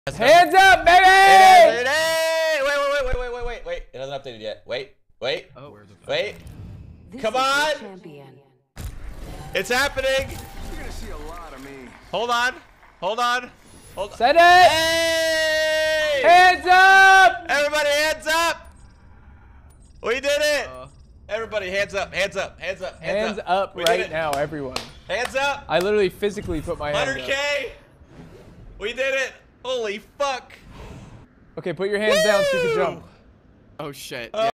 Hands up, baby! Wait. It hasn't updated yet. Wait. Oh. Wait. Come on! It's happening! You're gonna see a lot of me. Hold on. Send it! Hey! Hands up! Everybody hands up! We did it! Everybody hands up. Hands up We did right it. now, everyone. Hands up! I literally physically put my hands 100K! up. We did it! Holy fuck! Okay, put your hands down so you can jump. Oh shit.